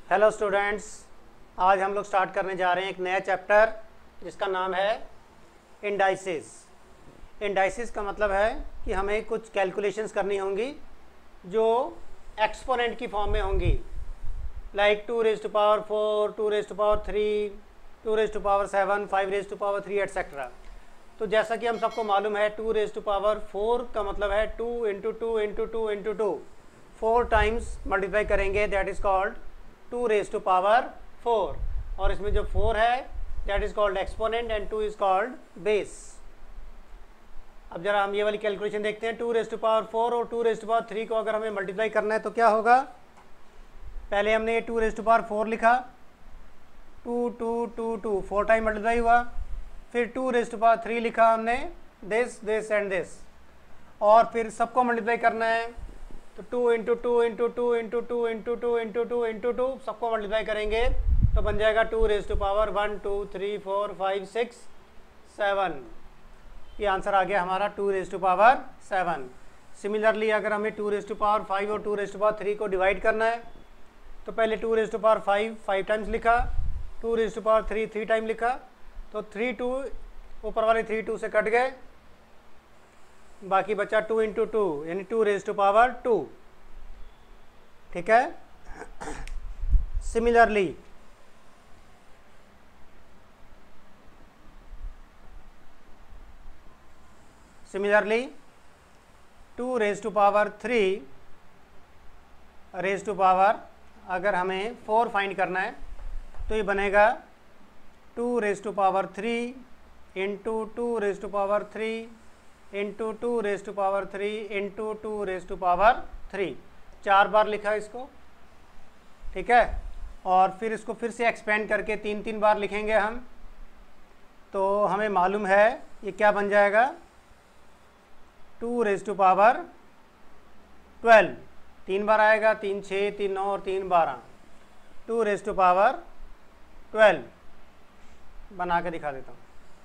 Hello students, आज हम लोग स्टार्ट करने जा रहे हैं एक नया चैप्टर जिसका नाम है इंडाइसिस। इंडाइसिस का मतलब है कि हमें कुछ कैलकुलेशंस करनी होंगी जो एक्सपोनेंट की फॉर्म में होंगी, like 2 raise to power 4, 2 raise to power 3, 2 raise to power 7, 5 raise to power 3 etcetera. तो जैसा कि हम सबको मालूम है 2 रेज़ टू पावर 4 का मतलब है 2 into 2 into 2 into 2, 4 times multiply करेंगे, that is called 2 raise to power 4। और इसमें जो 4 है that is called exponent and 2 is called base. अब जरा हम ये वाली कैलकुलेशन देखते हैं। 2 रेज़ टू पावर 4 और 2 रेज़ टू पावर 3 को अगर हमें मल्टीप्लाई करना है तो क्या होगा। पहले हमने ये 2 रेज़ टू पावर 4 लिखा, 2 2 2 2 4 टाइम मल्टीप्लाई हुआ। फिर 2 रेज़ टू पावर 3 लिखा हमने, दिस दिस एंड दिस, और फिर सबको मल्टीप्लाई करना है तो 2 into 2 into 2 into 2 into 2 into 2 into 2 सबको मल्टीप्लाई करेंगे तो बन जाएगा 2 रेज़ टू पावर 1 2 3 4 5 6 7। ये आंसर आ गया हमारा 2 रेज़ टू पावर 7। सिमिलरली अगर हमें 2 रेज़ टू पावर 5 और 2 रेज़ टू पावर 3 को डिवाइड करना है तो पहले 2 रेज़ टू पावर 5 टाइम्स लिखा, 2 रेज़ टू पावर 3 टाइम लिखा, तो 3 2 ऊपर वाले 3 2 से कट गए, बाकी बचा 2 इंटू 2 यानी 2 रेज़ टू पावर 2। ठीक है। Similarly similarly 2 raise to power 3 raise to power अगर हमें 4 फाइंड करना है तो ये बनेगा 2 raise to power 3 into 2 raise to power 3 into 2 raise to power 3 into 2 raise to power 3। 4 बार लिखा इसको, ठीक है। और फिर इसको फिर से एक्सपेंड करके 3 बार लिखेंगे हम, तो हमें मालूम है ये क्या बन जाएगा, 2 रेज़ टू पावर 12। 3 बार आएगा, 3 6 3 9 और 3 12, 2 रेज़ टू पावर 12 बना के दिखा देता हूँ।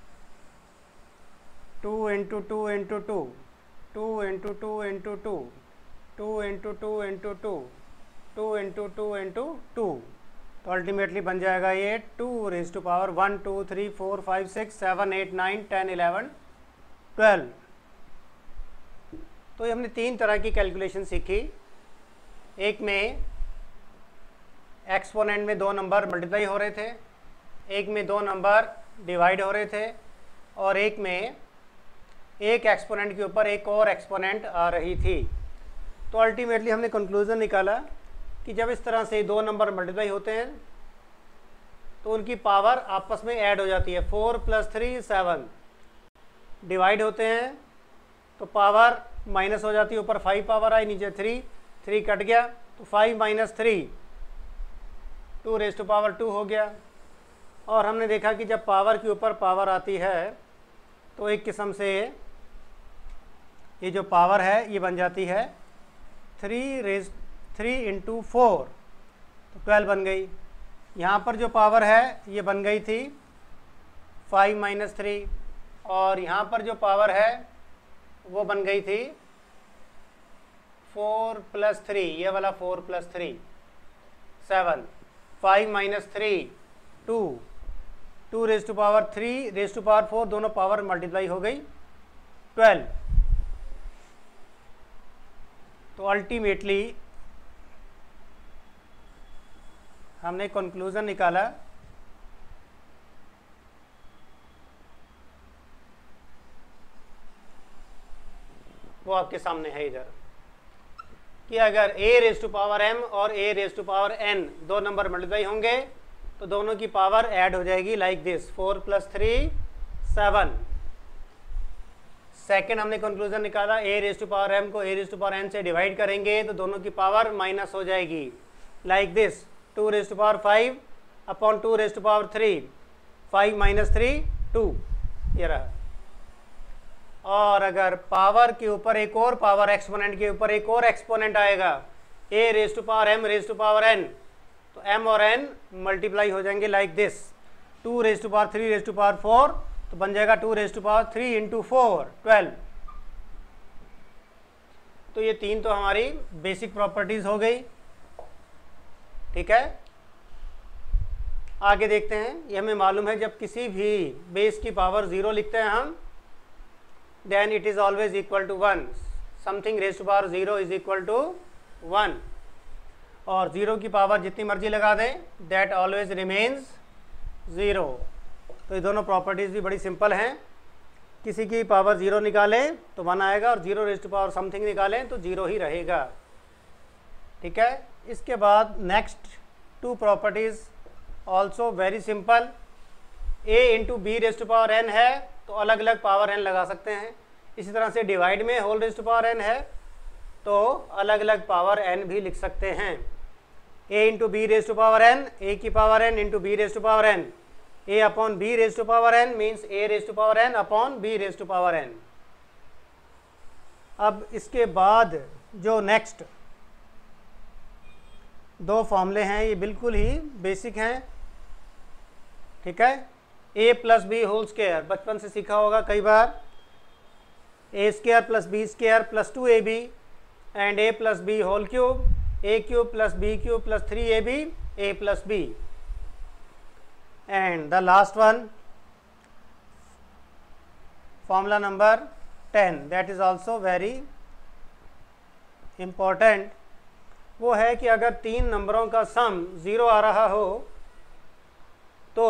2 into 2 into 2, 2 into 2 into 2, 2 into 2 into 2, 2 into 2 into 2, तो अल्टीमेटली बन जाएगा ये 2 रेज़ टू पावर 1 2 3 4 5 6 7 8 9 10 11 12। तो ये हमने 3 तरह की कैलकुलेशन सीखी। एक में एक्सपोनेंट में 2 नंबर मल्टीप्लाई हो रहे थे, एक में 2 नंबर डिवाइड हो रहे थे, और एक में एक एक्सपोनेंट के ऊपर एक और एक्सपोनेंट आ रही थी। तो अल्टीमेटली हमने कंक्लूज़न निकाला कि जब इस तरह से 2 नंबर मल्टीप्लाई होते हैं तो उनकी पावर आपस में ऐड हो जाती है। 4 + 3 7 डिवाइड होते हैं तो पावर माइनस हो जाती है, ऊपर 5 पावर आई, नीचे 3 कट गया तो 5 - 3 2 रेज़ टू पावर 2 हो गया। और हमने देखा कि जब पावर के ऊपर पावर आती है तो एक किस्म से ये जो पावर है ये बन जाती है 3 इंटू 4, तो 12 बन गई। यहाँ पर जो पावर है ये बन गई थी 5 - 3, और यहाँ पर जो पावर है वो बन गई थी 4 + 3, ये वाला 4 + 3 7, 5 - 3 2, 2 raise to power 3 raise to power 4, दोनों पावर मल्टीप्लाई हो गई 12। तो अल्टीमेटली हमने कंक्लूजन निकाला वो आपके सामने है इधर, कि अगर a raise to power m और a raise to power n 2 number multiply होंगे तो दोनों की पावर ऐड हो जाएगी लाइक दिस, 4 + 3 7। सेकंड हमने कंक्लूजन निकाला, a raise to power m को a raise to power n से डिवाइड करेंगे तो दोनों की पावर माइनस हो जाएगी like this, 2 raise to power 5 upon 2 raise to power 3, 5 - 3 2, ये रहा। और अगर पावर के ऊपर एक और पावर, एक्सपोनेंट के ऊपर एक और एक्सपोनेंट आएगा, a raise to power m raise to power n, तो m और n मल्टीप्लाई हो जाएंगे like this, 2 raise to power 3 raise to power 4, तो बन जाएगा 2 रेज़ टू पावर 3 इंटू 4 12। तो ये 3 तो हमारी बेसिक प्रॉपर्टीज़ हो गई, ठीक है। आगे देखते हैं, ये हमें मालूम है जब किसी भी बेस की पावर 0 लिखते हैं हम, then it is always equal to 1, something raise to power 0 is equal to 1, और 0 की पावर जितनी मर्जी लगा दें दैट ऑलवेज रिमेन्स 0। तो ये दोनों प्रॉपर्टीज़ भी बड़ी सिंपल हैं, किसी की पावर 0 निकालें तो 1 आएगा और 0 रेज़ टू पावर समथिंग निकालें तो 0 ही रहेगा। ठीक है, इसके बाद next 2 properties also very simple. a into b raise to power n है तो अलग अलग पावर n लगा सकते हैं, इसी तरह से डिवाइड में whole raise to power n है तो अलग अलग पावर n भी लिख सकते हैं। a into b raise to power n, a की power n into b raise to power n, a upon b raise to power n means a raise to power n upon b raise to power n। अब इसके बाद जो next 2 फॉर्मूले हैं ये बिल्कुल ही basic हैं। ठीक है, a plus b whole square बचपन से सीखा होगा कई बार, a square plus b square plus 2ab and a plus b whole cube, a cube plus b cube plus 3ab a plus b, and the last one formula number 10 that is also very important. वो है कि अगर 3 नंबरों का सम 0 आ रहा हो तो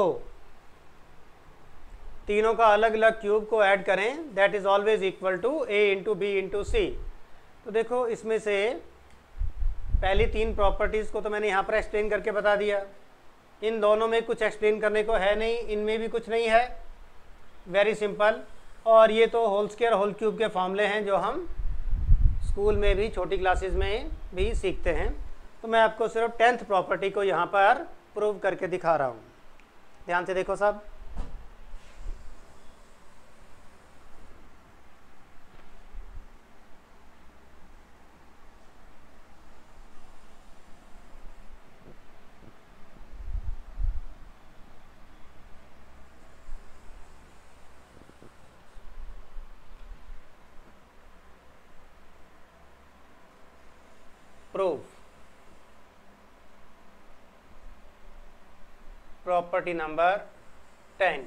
तीनों का अलग अलग क्यूब को ऐड करें, that is always equal to a into b into c. तो देखो इसमें से पहली 3 प्रॉपर्टीज़ को तो मैंने यहाँ पर एक्सप्लेन करके बता दिया, इन दोनों में कुछ एक्सप्लेन करने को है नहीं, इनमें भी कुछ नहीं है, वेरी सिंपल। और ये तो होल स्क्वायर होल क्यूब के फॉर्मूले हैं जो हम स्कूल में भी छोटी क्लासेस में भी सीखते हैं। तो मैं आपको सिर्फ 10th प्रॉपर्टी को यहाँ पर प्रूव करके दिखा रहा हूँ, ध्यान से देखो सब। Proof property number 10,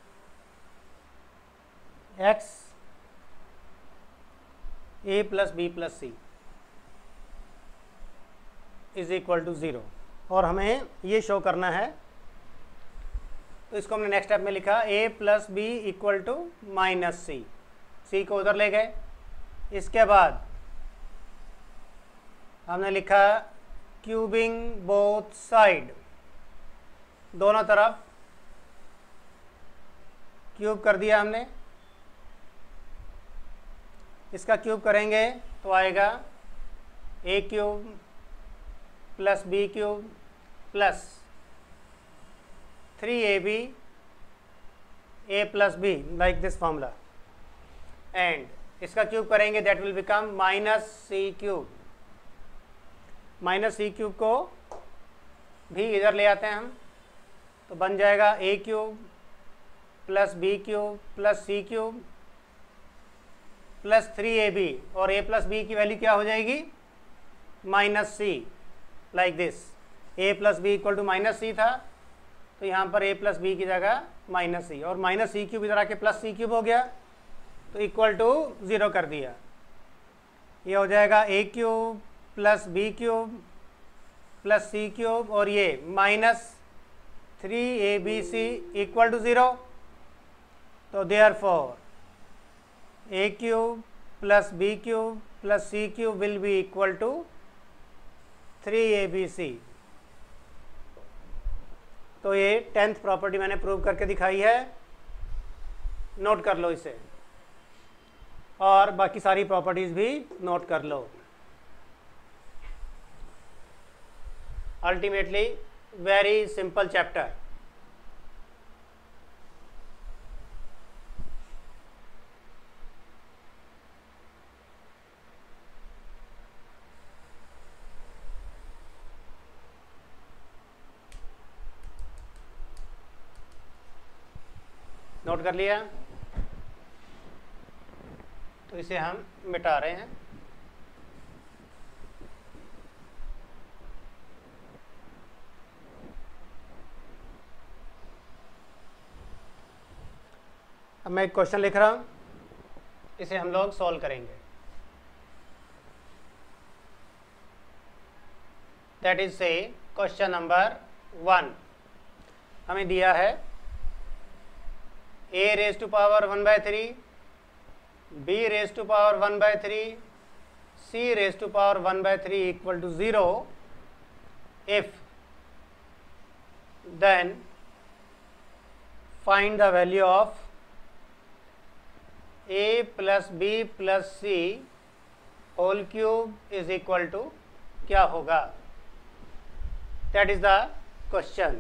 x a plus b plus c is equal to 0, और हमें ये शो करना है। तो इसको हमने नेक्स्ट स्टेप में लिखा a plus B equal to minus C, C को उधर ले गए। इसके बाद हमने लिखा क्यूबिंग बोथ साइड, दोनों तरफ क्यूब कर दिया हमने। इसका क्यूब करेंगे तो आएगा a cube plus b cube plus 3ab a plus b, like this formula, and इसका क्यूब करेंगे that will become minus c cube. Minus c cube को भी इधर ले आते हैं हम, तो बन जाएगा a cube plus b cube plus c cube plus 3ab, और a प्लस बी की वैल्यू क्या हो जाएगी, minus c, like this. a plus B equal to minus c था, तो यहाँ पर a प्लस बी की जगह माइनस सी, और माइनस सी क्यूब इधर आके प्लस सी क्यूब हो गया तो इक्वल टू 0 कर दिया। ये हो जाएगा a cube plus b cube plus c cube, और ये माइनस 3abc इक्वल टू 0। तो therefore a cube plus b cube plus c cube will be equal to 3abc। तो ये 10th प्रॉपर्टी मैंने प्रूव करके दिखाई है, नोट कर लो इसे, और बाकी सारी प्रॉपर्टीज़ भी नोट कर लो। Ultimately very simple chapter. Note कर लिया, तो इसे हम मिटा रहे हैं। अब मैं एक क्वेश्चन लिख रहा हूँ, इसे हम लोग सॉल्व करेंगे। दैट इज से क्वेश्चन नंबर 1 हमें दिया है a raise to power 1/3, b raise to power 1/3, c raise to power 1/3 equal to 0 if then find the value of a plus b plus c whole cube is equal to क्या होगा। That is the question.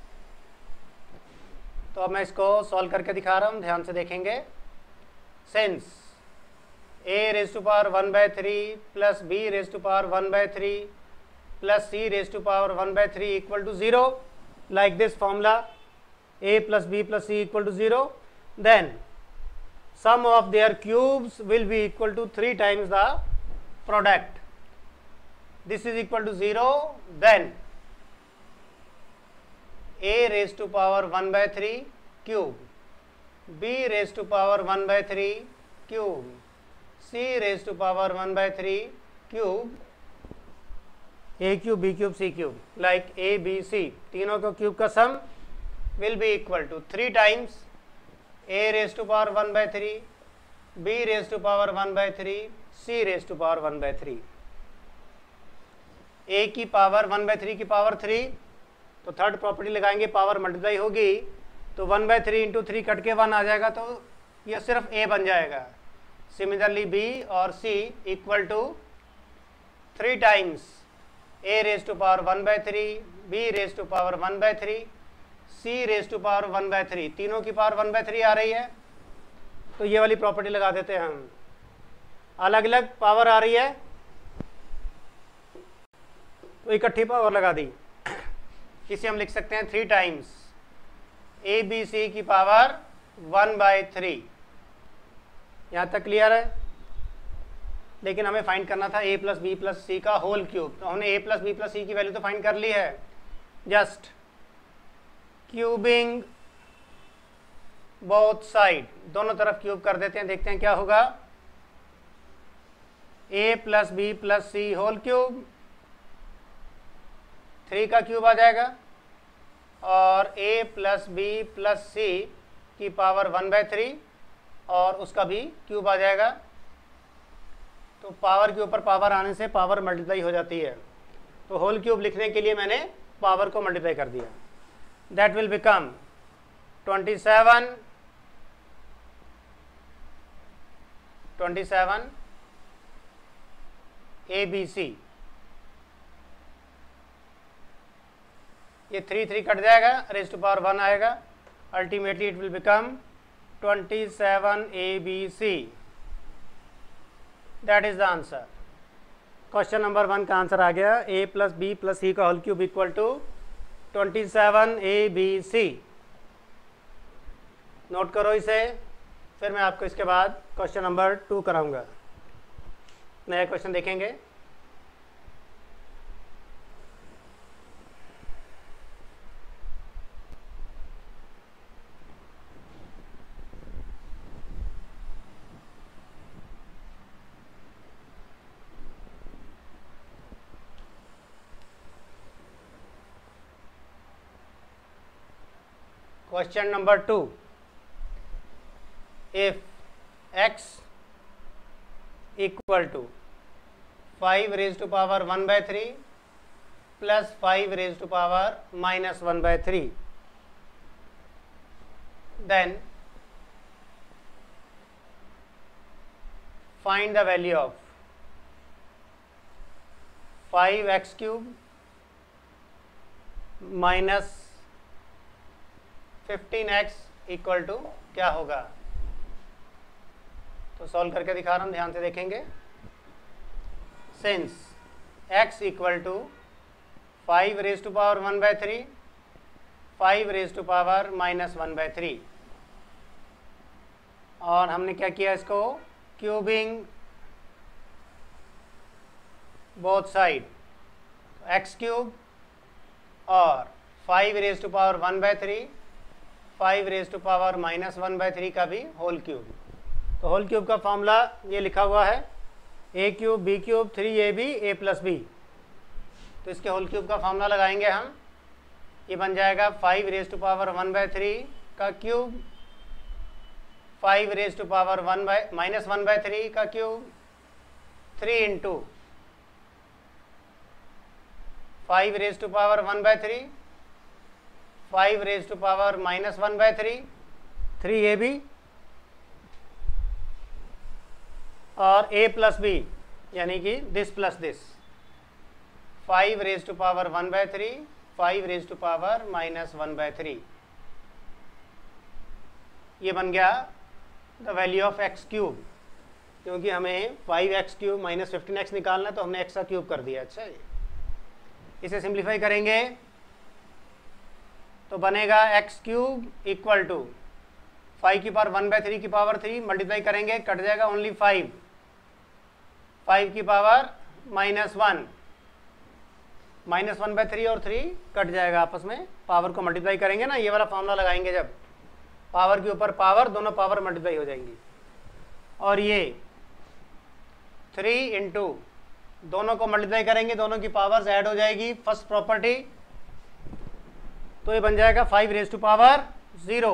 तो अब मैं इसको solve करके दिखा रहा हूँ, ध्यान से देखेंगे। Since a raise to power 1/3 plus b raise to power 1/3 plus c raise to power 1/3 equal to 0, like this formula a plus b plus c equal to 0, then sum of their cubes will be equal to 3 times the product. This is equal to 0, then a raised to power 1/3 cube, b raised to power 1/3 cube, c raised to power 1/3 cube, a cube, b cube, c cube, like a, b, c, तीनों का cube का sum will be equal to 3 times a raised to power 1/3, b raised to power 1/3, c raised to power 1/3. a की power 1/3 की power 3, तो third property लगाएंगे, power multiply होगी तो 1/3 into 3 cut के 1 आ जाएगा, तो यह सिर्फ a बन जाएगा। सिमिलरली b और c equal to 3 times a raise to power 1/3, b raise to power 1/3, c raise to power 1/3, तीनों की पावर 1/3 आ रही है, तो ये वाली प्रॉपर्टी लगा देते हैं हम। अलग अलग पावर आ रही है तो इकट्ठी पावर लगा दी। इसे हम लिख सकते हैं 3 टाइम्स a b c की पावर 1/3। यहाँ तक क्लियर है? लेकिन हमें फाइंड करना था a plus b plus c का होल क्यूब, तो हमने a plus b plus c की वैल्यू तो फाइंड कर ली है। जस्ट क्यूबिंग बोथ साइड, दोनों तरफ क्यूब कर देते हैं, देखते हैं क्या होगा। a plus b plus c whole cube, 3 का क्यूब आ जाएगा, और a plus b plus c की पावर 1/3 और उसका भी क्यूब आ जाएगा। तो पावर के ऊपर पावर आने से पावर मल्टीप्लाई हो जाती है, तो होल क्यूब लिखने के लिए मैंने पावर को मल्टीप्लाई कर दिया। दैट विल बिकम 27 ABC, ये 3 कट जाएगा, रेज टू पावर 1 आएगा, ultimately it will become 27 ABC। That is the answer. Question number 1 का आंसर आ गया, a plus b plus c का whole cube equal to 27 ABC। Note करो इसे, फिर मैं आपको इसके बाद क्वेश्चन नंबर 2 कराऊंगा। नया क्वेश्चन देखेंगे। Question number 2, if x equal to 5 raised to power 1/3 plus 5 raised to power minus 1/3, then find the value of 5x cube minus 15x equal to क्या होगा। तो सॉल्व करके दिखा रहा हूँ, ध्यान से देखेंगे। Since x equal to 5 raise to power 1/3, 5 raise to power minus 1/3, और हमने क्या किया, इसको cubing both side, x cube और 5 raise to power 1/3 5 raise to power -1/3 का भी होल क्यूब। तो होल क्यूब का फॉर्मूला ये लिखा हुआ है a cube b cube 3ab a + b। तो इसके होल क्यूब का फॉर्मूला लगाएंगे हम, ये बन जाएगा 5 रेज टू पावर 1/3 का क्यूब, 5 रेज टू पावर -1/3 का cube, 3 into 5 raise to power 1/3, 5 raise to power -1/3, 3ab और a + b यानी कि this plus this, 5 raise to power 1/3, 5 raise to power -1/3। ये बन गया the value of x cube, क्योंकि हमें 5x क्यूब -15x निकालना, तो हमने x का क्यूब कर दिया। अच्छा, इसे सिंप्लीफाई करेंगे तो बनेगा x क्यूब इक्वल टू 5 की पावर 1/3 की पावर 3 मल्टीप्लाई करेंगे, कट जाएगा ओनली 5 की पावर -1, -1/3 और 3 कट जाएगा आपस में, पावर को मल्टीप्लाई करेंगे ना, ये वाला फॉर्मूला लगाएंगे जब पावर के ऊपर पावर, दोनों पावर मल्टीप्लाई हो जाएंगी। और ये 3 इंटू दोनों को मल्टीप्लाई करेंगे, दोनों की पावर्स ऐड हो जाएगी, फर्स्ट प्रॉपर्टी, तो ये बन जाएगा 5 रेज टू पावर 0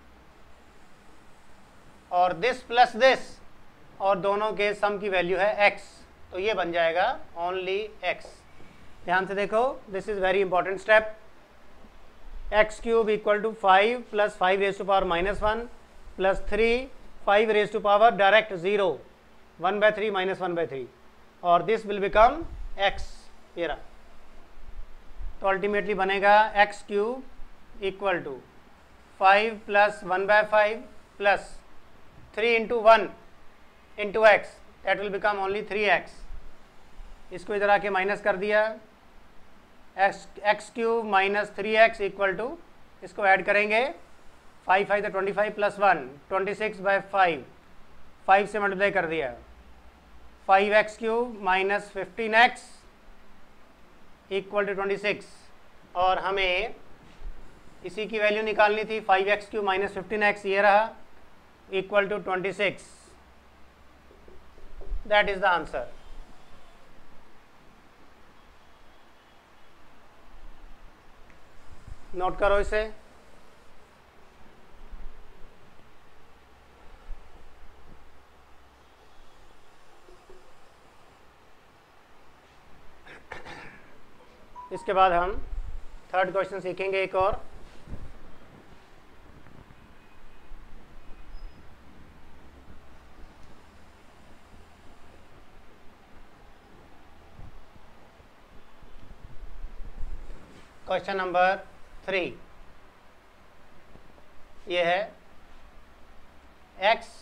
और दिस प्लस दिस, और दोनों के सम की वैल्यू है x, तो ये बन जाएगा ओनली x। ध्यान से देखो, this is very important step. x cube equal to 5 + 5 raise to power -1 + 3 5 raise to power direct 0, 1/3 -1/3, और दिस विल बिकम x। ये रहा, तो अल्टीमेटली बनेगा x cube equal to 5 + 1/5 + 3 into 1 into x, that will become only 3x। इसको इधर आके minus कर दिया, x cube -3x equal to, इसको ऐड करेंगे, 5 5 तो 25 + 1 26/5, 5 से मल्टीप्लाई कर दिया, 5x cube -15x equal to 26, और हमें इसी की वैल्यू निकालनी थी, 5x क्यूब -15x ये रहा equal to 26, that is the answer. Note करो इसे। इसके बाद हम थर्ड क्वेश्चन सीखेंगे एक और। क्वेश्चन नंबर 3 ये है x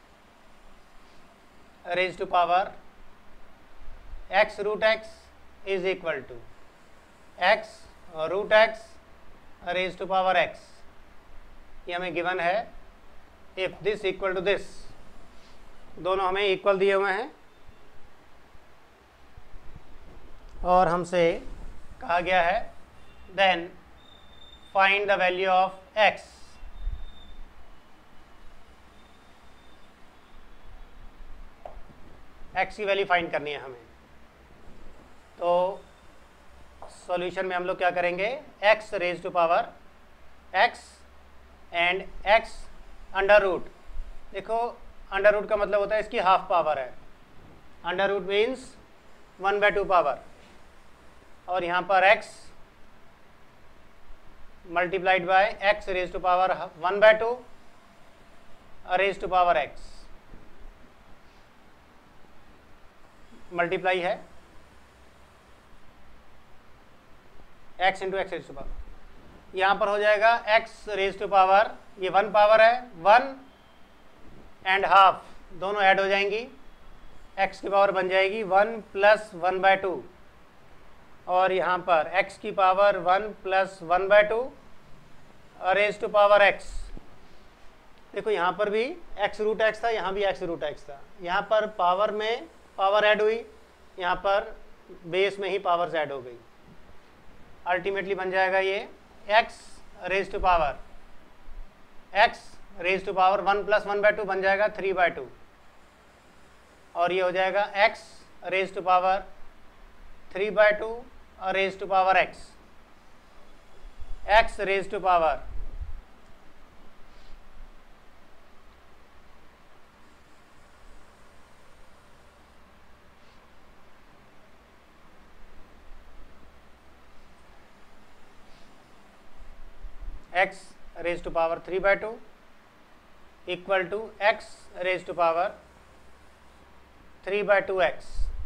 raise to power x√x is equal to x√x raise to power x। ये हमें गिवन है, if this equal to this, दोनों हमें इक्वल दिए हुए हैं, और हमसे कहा गया है then find the value of x। x की वैल्यू फाइंड करनी है हमें। तो सॉल्यूशन में हम लोग क्या करेंगे, x raise to power x and x under root. देखो अंडर रूट का मतलब होता है इसकी हाफ पावर है, अंडर रूट मीन्स 1/2 पावर, और यहाँ पर x multiplied by x raise to power 1/2 raise to power x, multiply है x into x raise to power. यहाँ पर हो जाएगा x रेज टू पावर, ये 1 पावर है, 1 एंड हाफ दोनों ऐड हो जाएंगी, x की पावर बन जाएगी 1 + 1/2, और यहाँ पर x की power 1 + 1/2 raise to power x। देखो यहाँ पर भी x√x था, यहाँ भी x√x था, यहाँ पर पावर में पावर ऐड हुई, यहाँ पर बेस में ही पावर्स ऐड हो गई। अल्टीमेटली बन जाएगा ये x raise to power x raise to power 1 + 1/2 बन जाएगा 3/2, और ये हो जाएगा एक्स रेज टू पावर 3/2 और raise to power x raise to power x raise to power 3/2 equal to x raise to power 3/2x।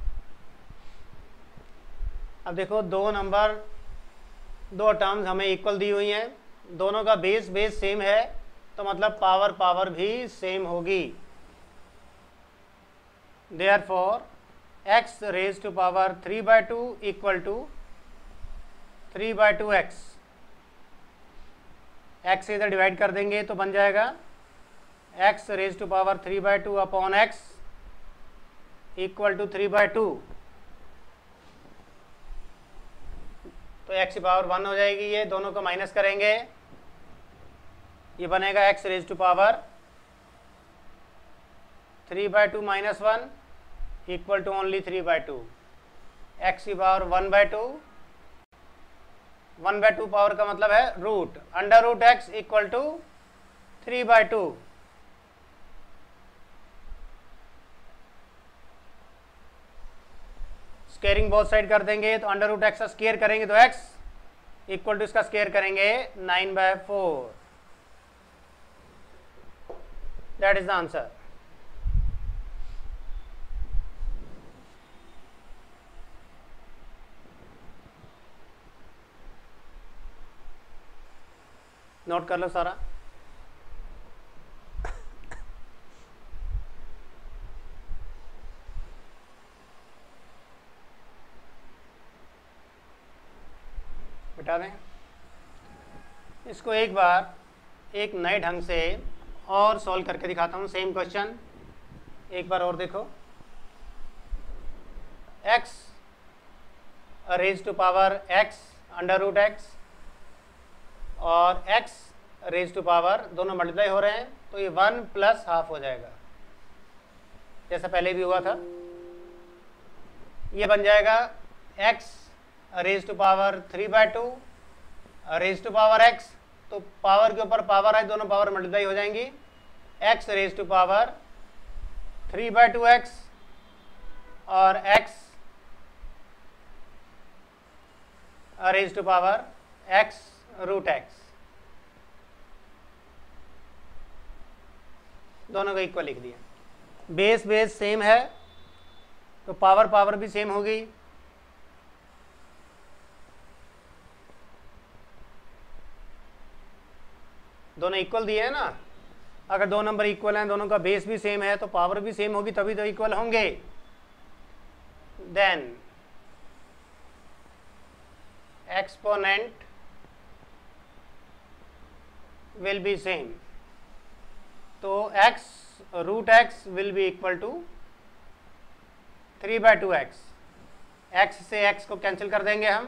अब देखो दो टर्म्स हमें इक्वल दी हुई हैं, दोनों का बेस सेम है, तो मतलब पावर भी सेम होगी। Therefore x raise to power 3/2 equal to 3/2x। x से इधर डिवाइड कर देंगे तो बन जाएगा x raise to power 3/2 upon x equal to 3/2, तो x की पावर 1 हो जाएगी। ये दोनों को माइनस करेंगे, ये बनेगा x raise to power 3/2 - 1 equal to only 3/2। x की पावर 1/2, 1/2 पावर का मतलब है root, under root x equal to 3/2। Squaring both side कर देंगे तो अंडर रूट एक्स का स्केयर करेंगे तो x इक्वल टू इसका स्केयर करेंगे 9/4। That is the answer. Note कर लो सारा। बिठा दें इसको, एक बार एक नए ढंग से और सॉल्व करके दिखाता हूँ। सेम क्वेश्चन एक बार और देखो। x raise to power x under root x और x रेज टू पावर दोनों मल्टीप्लाई हो रहे हैं, तो ये 1 + ½ हो जाएगा, जैसा पहले भी हुआ था। ये बन जाएगा x raise to power 3/2 raise to power x, तो पावर के ऊपर पावर है, दोनों पावर मल्टीप्लाई हो जाएंगी। x raise to power 3/2x और x raise to power x root x, दोनों को इक्वल लिख दिया। बेस सेम है तो पावर भी सेम होगी। दोनों इक्वल दिए हैं ना, अगर दो नंबर इक्वल हैं, दोनों का बेस भी सेम है तो पावर भी सेम होगी, तभी तो इक्वल होंगे। Then exponent will be same, तो x root x will be equal to 3/2x। x से x को कैंसिल कर देंगे हम,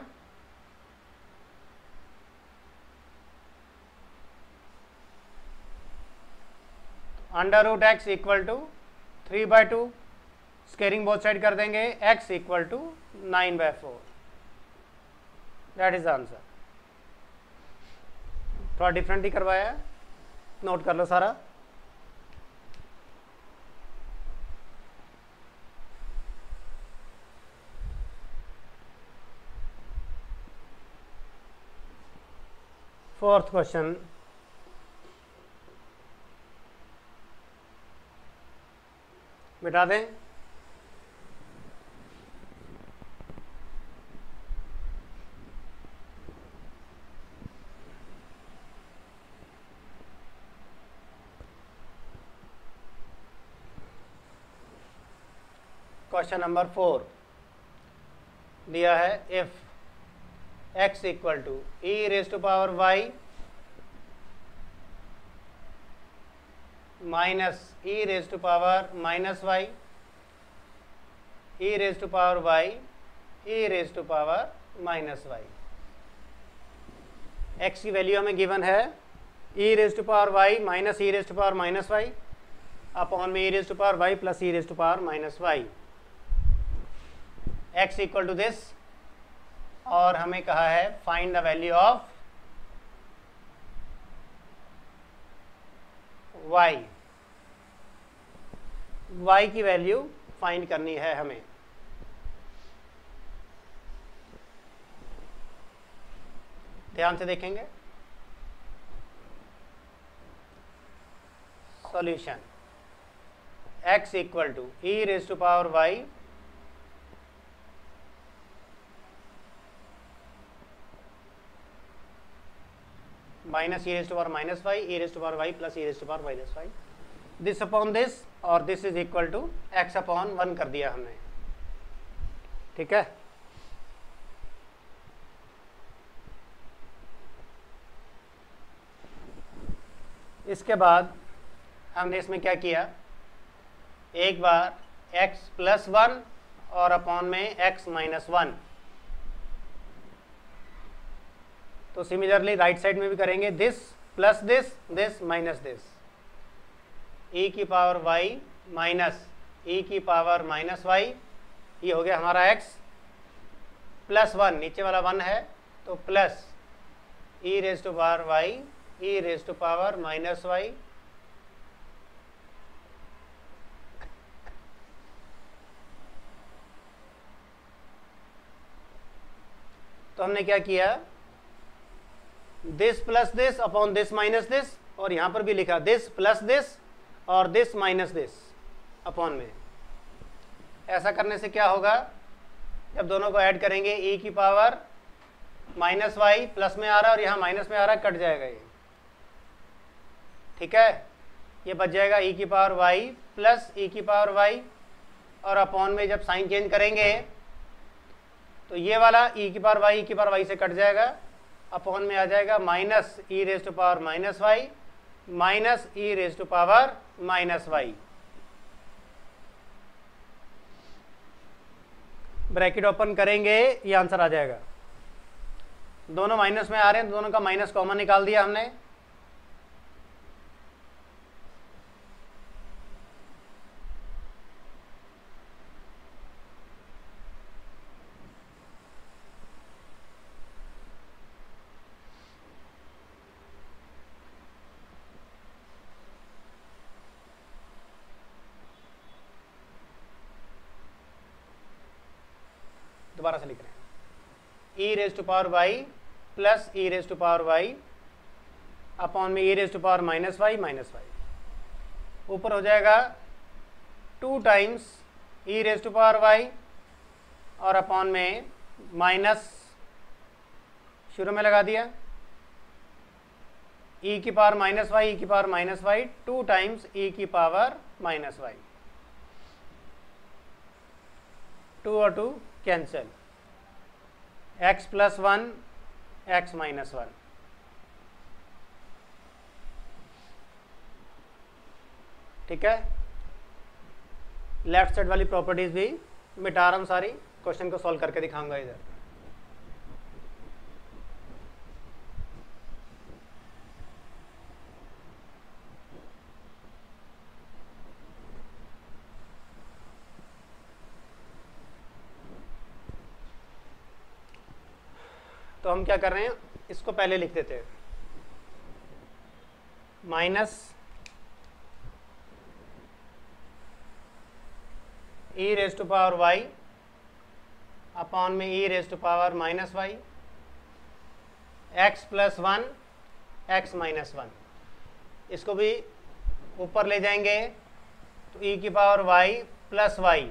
under root x equal to 3/2, squaring both side कर देंगे, x equal to 9/4। That is the answer. थोड़ा different ही करवाया है, नोट कर लो सारा। फोर्थ क्वेश्चन, मिटा दें। क्वेश्चन नंबर 4 दिया है, if x equal to e raise to power y minus e raise to power minus y, e raise to power y, e raise to power minus y। x की value हमें given है e raise to power y minus e raise to power minus y upon में e raise to power y plus e raise to power minus y, x equal to this. और हमें कहा है find the value of y, y की value find करनी है हमें। ध्यान से देखेंगे solution, x equal to e raise to power y minus e raise to power minus y, e raise to power y plus e raise to power minus y, this upon this, और this is equal to x upon 1 कर दिया हमने। ठीक है, इसके बाद हमने इसमें क्या किया, एक बार x प्लस 1 और अपॉन में x माइनस 1, तो सिमिलरली राइट साइड में भी करेंगे, this plus this, this minus this, e की पावर y माइनस e की पावर माइनस y, ये हो गया हमारा x प्लस 1, नीचे वाला 1 है तो plus e raise to power y, e raise to power minus y, तो हमने क्या किया, this plus this upon this minus this, और यहां पर भी लिखा दिस प्लस दिस और दिस माइनस दिस अपॉन में। ऐसा करने से क्या होगा, जब दोनों को ऐड करेंगे e की पावर माइनस वाई प्लस में आ रहा है और यहाँ माइनस में आ रहा है, कट जाएगा ये। ठीक है, ये बच जाएगा e की पावर y प्लस e की पावर y, और अपॉन में जब साइन चेंज करेंगे तो ये वाला e की पावर y से कट जाएगा, अपॉन में आ जाएगा minus e raise to power minus y minus e raise to power minus y. Bracket open करेंगे, ये आंसर आ जाएगा। दोनों माइनस में आ रहे हैं, दोनों का माइनस कॉमन निकाल दिया हमने, दोबारा से लिख रहे हैं, e raise to power y plus e raise to power y upon में e raise to power minus y, ऊपर हो जाएगा 2 times e raise to power y और अपॉन में माइनस शुरू में लगा दिया, ई की पावर माइनस वाई, ई की power minus y, 2 times e की पावर माइनस वाई, 2 और 2 cancel, x plus 1 x minus 1। ठीक है, लेफ्ट साइड वाली प्रॉपर्टीज भी मिटा रहा हूं सारी, क्वेश्चन को सॉल्व करके दिखाऊंगा इधर। तो हम क्या कर रहे हैं, इसको पहले लिख देते हैं, minus e raise to power y upon में e raise to power minus y, x plus 1 x minus 1, इसको भी ऊपर ले जाएंगे तो ई की पावर वाई प्लस वाई।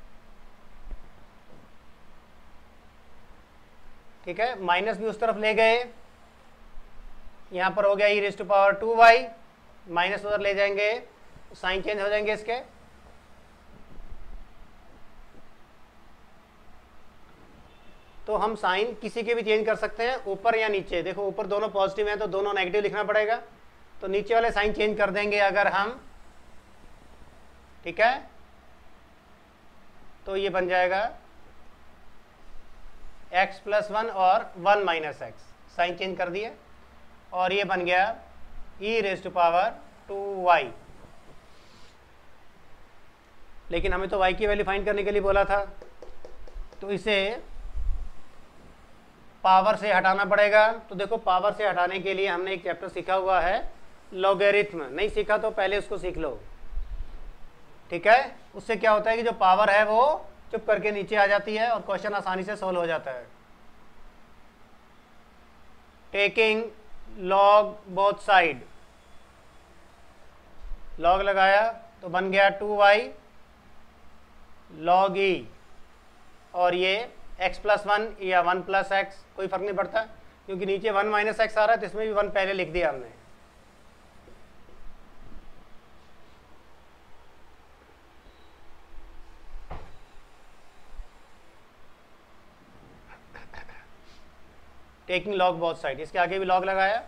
ठीक है, माइनस भी उस तरफ ले गए, यहां पर हो गया e raise to power 2y, minus उधर ले जाएंगे तो साइन चेंज हो जाएंगे इसके, तो हम साइन किसी के भी चेंज कर सकते हैं, ऊपर या नीचे। देखो ऊपर दोनों पॉजिटिव हैं तो दोनों नेगेटिव लिखना पड़ेगा, तो नीचे वाले साइन चेंज कर देंगे अगर हम। ठीक है, तो ये बन जाएगा x प्लस 1 और 1 माइनस एक्स, साइन चेंज कर दिए, और ये बन गया e raise to power 2y। लेकिन हमें तो y की वैल्यू फाइंड करने के लिए बोला था, तो इसे पावर से हटाना पड़ेगा। तो देखो पावर से हटाने के लिए हमने एक चैप्टर सीखा हुआ है लॉगरिथम। नहीं सीखा तो पहले उसको सीख लो, ठीक है। उससे क्या होता है कि जो पावर है वो चुप करके नीचे आ जाती है और क्वेश्चन आसानी से सॉल्व हो जाता है। Taking log both side, log लगाया तो बन गया 2y log e, और ये x प्लस 1 या 1 प्लस x कोई फर्क नहीं पड़ता, क्योंकि नीचे 1 माइनस x आ रहा है तो इसमें भी 1 पहले लिख दिया हमने। टेकिंग लॉग बोथ साइड, इसके आगे भी लॉग लगाया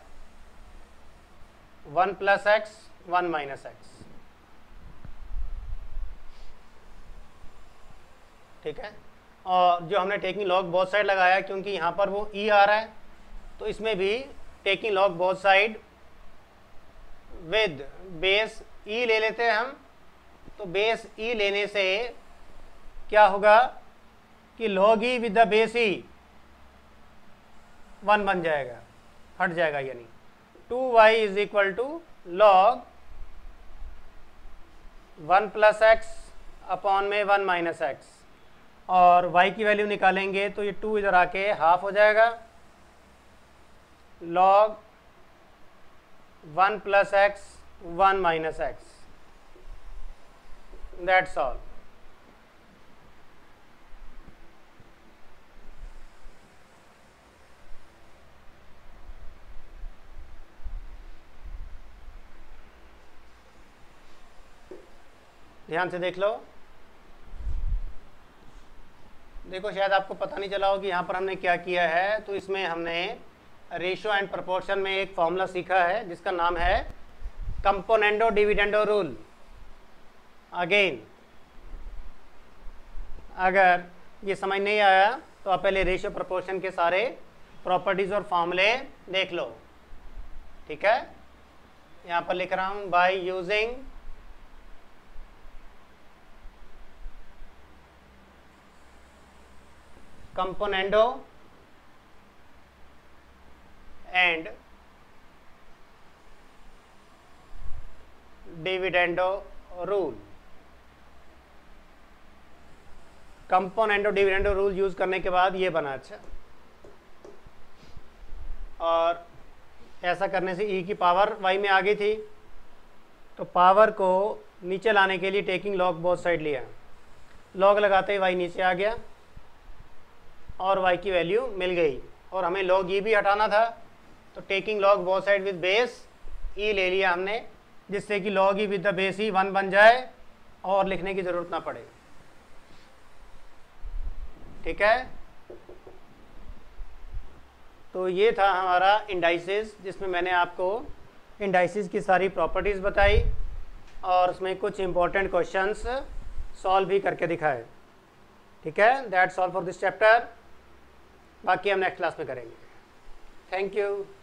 1 प्लस एक्स 1 माइनस एक्स, ठीक है। और जो हमने टेकिंग लॉग बोथ साइड लगाया, क्योंकि यहाँ पर वो e आ रहा है तो इसमें भी taking log both side with base e ले लेते हैं हम। तो बेस e लेने से क्या होगा कि log e with the base e 1 बन जाएगा, हट जाएगा, यानी 2y is equal to log 1 plus x upon में 1 माइनस एक्स, और y की वैल्यू निकालेंगे तो ये 2 इधर आके हाफ हो जाएगा, log 1 plus x 1 minus x, that's all. ध्यान से देख लो। देखो शायद आपको पता नहीं चला हो कि यहाँ पर हमने क्या किया है। तो इसमें हमने रेशियो एंड प्रोपोर्शन में एक फॉर्मूला सीखा है जिसका नाम है कंपोनेंडो डिविडेंडो रूल। अगेन अगर ये समझ नहीं आया तो आप पहले रेशियो प्रोपोर्शन के सारे प्रॉपर्टीज और फॉर्मूले देख लो, ठीक है। यहाँ पर लिख रहा हूँ by using componendo and dividendo rule। Componendo dividendo rule use करने के बाद ये बना। अच्छा, और ऐसा करने से e की पावर y में आ गई थी, तो पावर को नीचे लाने के लिए टेकिंग लॉग बोथ साइड लिया, लॉग लगाते ही y नीचे आ गया और y की वैल्यू मिल गई। और हमें log e भी हटाना था, तो taking log both side with base e ले लिया हमने, जिससे कि log e with the base e 1 बन जाए और लिखने की ज़रूरत ना पड़े, ठीक है। तो ये था हमारा इंडाइसिस, जिसमें मैंने आपको इंडाइसिस की सारी प्रॉपर्टीज़ बताई और उसमें कुछ इंपॉर्टेंट क्वेश्चंस सॉल्व भी करके दिखाए, ठीक है। That's all for this chapter. बाकी हम नेक्स्ट क्लास में करेंगे। Thank you.